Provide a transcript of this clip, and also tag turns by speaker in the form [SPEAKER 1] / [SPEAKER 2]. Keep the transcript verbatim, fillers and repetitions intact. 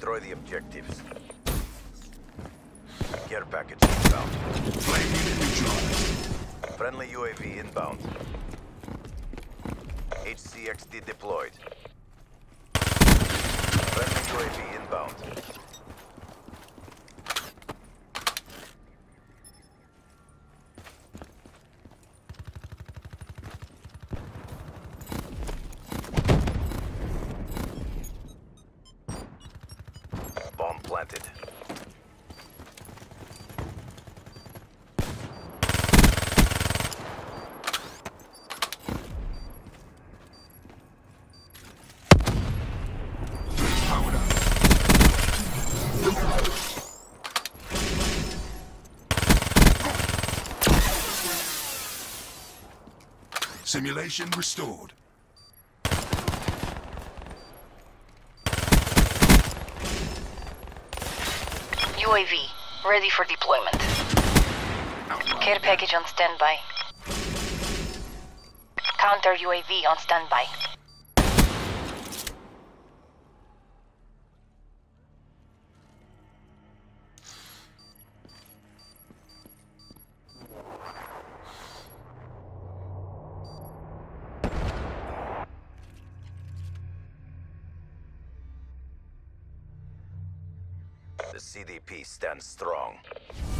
[SPEAKER 1] Destroy the objectives. Care package inbound.
[SPEAKER 2] Flame unit neutralized.
[SPEAKER 1] Friendly U A V inbound. H C X D deployed. Friendly U A V inbound. Bomb planted.
[SPEAKER 2] Powered up. Simulation restored.
[SPEAKER 3] U A V, ready for deployment. Care package on standby. Counter U A V on standby.
[SPEAKER 1] The C D P stands strong.